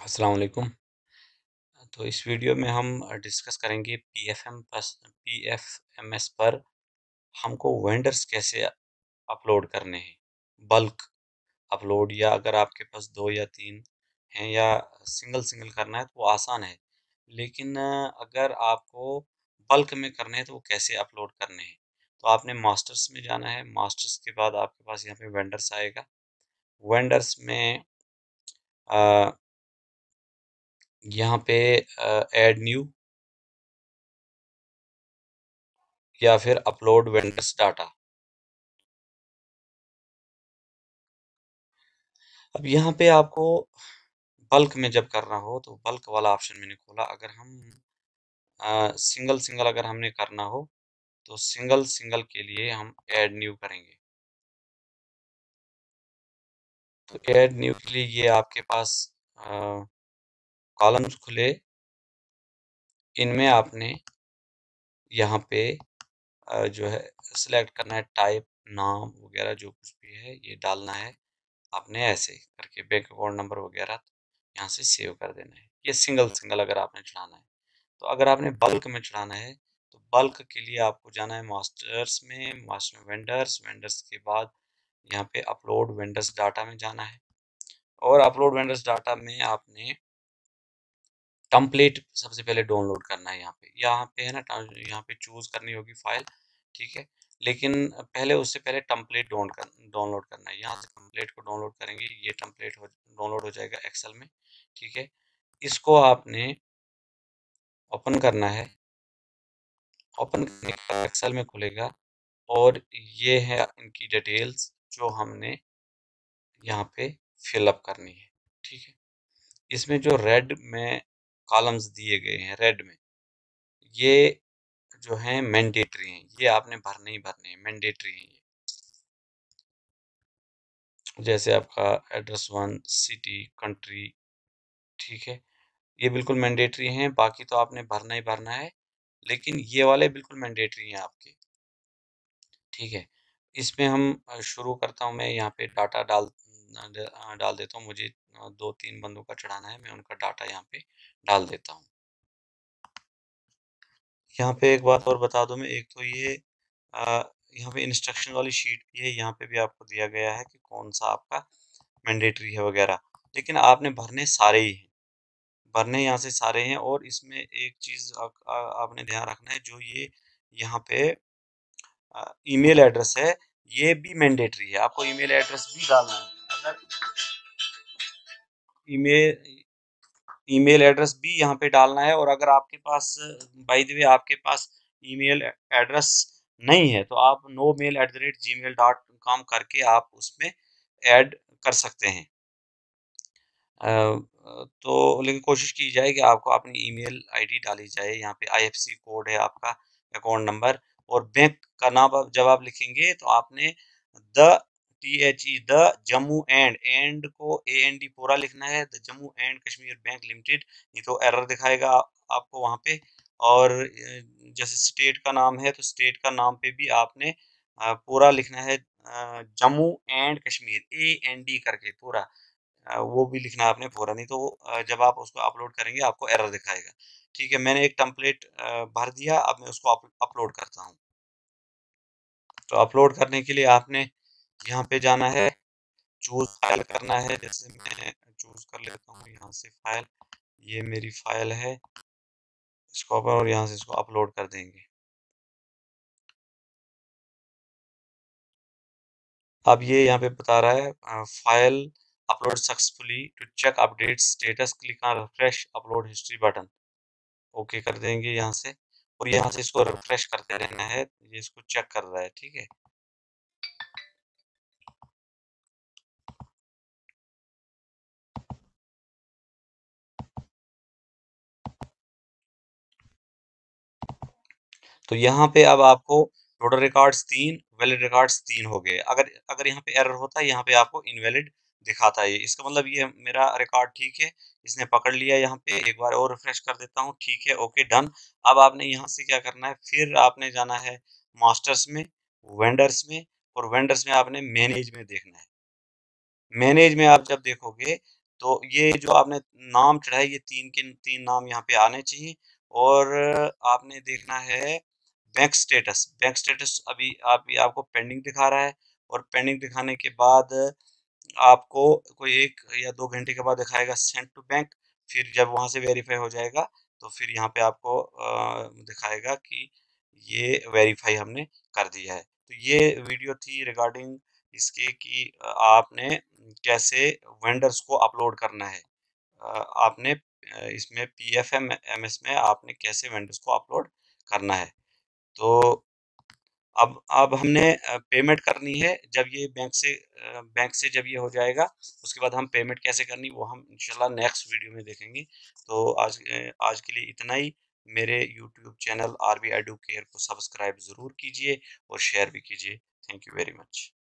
अस्सलाम वालेकुम। तो इस वीडियो में हम डिस्कस करेंगे पीएफएमएस पर हमको वेंडर्स कैसे अपलोड करने हैं। बल्क अपलोड, या अगर आपके पास 2 या 3 हैं, या सिंगल सिंगल करना है तो वो आसान है। लेकिन अगर आपको बल्क में करने हैं तो वो कैसे अपलोड करने हैं। तो आपने मास्टर्स में जाना है। मास्टर्स के बाद आपके पास यहाँ पे वेंडर्स आएगा। वेंडर्स में अ, यहाँ पे ऐड न्यू या फिर अपलोड वेंडर्स डाटा। अब यहाँ पे आपको बल्क में जब करना हो तो बल्क वाला ऑप्शन मैंने खोला। अगर हम सिंगल सिंगल अगर हमने करना हो तो सिंगल सिंगल के लिए हम ऐड न्यू करेंगे। तो ऐड न्यू के लिए ये आपके पास कॉलम्स खुले। इनमें आपने यहाँ पे जो है सिलेक्ट करना है, टाइप, नाम वगैरह जो कुछ भी है ये डालना है। आपने ऐसे करके बैंक अकाउंट नंबर वगैरह यहाँ से सेव कर देना है। ये सिंगल सिंगल अगर आपने चढ़ाना है। तो अगर आपने बल्क में चढ़ाना है तो बल्क के लिए आपको जाना है मास्टर्स में। मास्टर में वेंडर्स, वेंडर्स के बाद यहाँ पे अपलोड वेंडर्स डाटा में जाना है। और अपलोड वेंडर्स डाटा में आपने टम्पलेट सबसे पहले डाउनलोड करना है। यहाँ पे है ना, यहाँ पे चूज करनी होगी फाइल, ठीक है। लेकिन पहले उससे पहले टम्पलेट डाउनलोड करना है। यहाँ से टम्पलेट को डाउनलोड करेंगे, ये टम्पलेट डाउनलोड हो जाएगा एक्सेल में, ठीक है। इसको आपने ओपन करना है। ओपन करने के बाद एक्सेल में खुलेगा और ये है इनकी डिटेल्स जो हमने यहाँ पे फिलअप करनी है, ठीक है। इसमें जो रेड में कॉलम्स दिए गए हैं, रेड में, ये जो हैं मैंडेटरी हैं। ये आपने भरने ही भरने हैं, मैंडेटरी हैं ये। जैसे आपका एड्रेस 1, सिटी, कंट्री, ठीक है। ये बिल्कुल मैंडेटरी हैं, बाकी तो आपने भरना ही भरना है। लेकिन ये वाले बिल्कुल मैंडेटरी हैं आपके, ठीक है। इसमें हम शुरू करता हूँ। मैं यहाँ पे डाटा डाल देता हूँ। मुझे 2-3 बंदों का चढ़ाना है, मैं उनका डाटा यहाँ पे डाल देता हूँ। यहाँ पे एक बात और बता दूँ मैं, एक तो ये यहाँ पे इंस्ट्रक्शन वाली शीट भी है। यहाँ पे भी आपको दिया गया है कि कौन सा आपका मैंडेटरी है वगैरह। लेकिन आपने भरने सारे ही हैं, भरने यहाँ से सारे हैं। और इसमें एक चीज़ आपने ध्यान रखना है, जो ये यहाँ पे ईमेल एड्रेस है, ये भी मैंडेटरी है। आपको ईमेल एड्रेस भी डालना है। अगर ईमेल ईमेल एड्रेस भी यहाँ पे डालना है। और अगर आपके पास, बाय द वे, आपके पास ईमेल एड्रेस नहीं है तो आप nomail@gmail.com करके आप उसमें ऐड कर सकते हैं। तो लेकिन कोशिश की जाए कि आपको अपनी ईमेल आईडी डाली जाए। यहाँ पे आईएफएससी कोड है आपका, अकाउंट नंबर, और बैंक का नाम। जब आप लिखेंगे तो आपने द द जम्मू एंड को AND पूरा लिखना है, the Jammu and Kashmir bank limited. नहीं तो एरर दिखाएगा आपको वहाँ पे। और जैसे स्टेट का नाम है तो स्टेट का नाम पे भी आपने पूरा लिखना है, जम्मू एंड कश्मीर AND करके पूरा। वो भी लिखना है आपने पूरा। नहीं तो जब आप उसको अपलोड करेंगे आपको एरर दिखाएगा, ठीक है। मैंने एक टेम्पलेट भर दिया, अब मैं उसको अपलोड करता हूँ। तो अपलोड करने के लिए आपने यहाँ पे जाना है, चूज फाइल करना है। जैसे मैं चूज कर लेता हूँ यहाँ से फाइल। ये मेरी फाइल है, इसको ओपन, और यहाँ से इसको अपलोड कर देंगे। अब ये यहाँ पे बता रहा है file upload successfully, to check update status click on refresh upload history button. Okay कर देंगे यहाँ से। और यहाँ से इसको रिफ्रेश करते रहना है, ये इसको चेक कर रहा है, ठीक है। तो यहाँ पे अब आपको टोटल रिकॉर्ड्स 3, वैलिड रिकॉर्ड्स 3 हो गए। अगर अगर यहाँ पे एरर होता है, यहाँ पे आपको इनवैलिड दिखाता है। इसका मतलब ये मेरा रिकॉर्ड ठीक है, इसने पकड़ लिया। यहाँ पे एक बार और रिफ्रेश कर देता हूँ, ठीक है, ओके, डन। अब आपने यहाँ से क्या करना है, फिर आपने जाना है मास्टर्स में, वेंडर्स में, और वेंडर्स में आपने मैनेज में देखना है। मैनेज में आप जब देखोगे तो ये जो आपने नाम चढ़ाए, ये 3 के 3 नाम यहाँ पे आने चाहिए। और आपने देखना है बैंक स्टेटस अभी आपको पेंडिंग दिखा रहा है, और पेंडिंग दिखाने के बाद आपको कोई 1 या 2 घंटे के बाद दिखाएगा सेंड टू बैंक। फिर जब वहाँ से वेरीफाई हो जाएगा, तो फिर यहाँ पे आपको दिखाएगा कि ये वेरीफाई हमने कर दिया है। तो ये वीडियो थी रिगार्डिंग इसके कि आपने कैसे वेंडर्स को अपलोड करना है। आपने इसमें पीएफएमएस में आपने कैसे वेंडर्स को अपलोड करना है। तो अब हमने पेमेंट करनी है जब ये बैंक से जब ये हो जाएगा, उसके बाद हम पेमेंट कैसे करनी वो हम इंशाल्लाह नेक्स्ट वीडियो में देखेंगे। तो आज के लिए इतना ही। मेरे यूट्यूब चैनल आरबी एडुकेयर को सब्सक्राइब ज़रूर कीजिए और शेयर भी कीजिए। Thank you very much.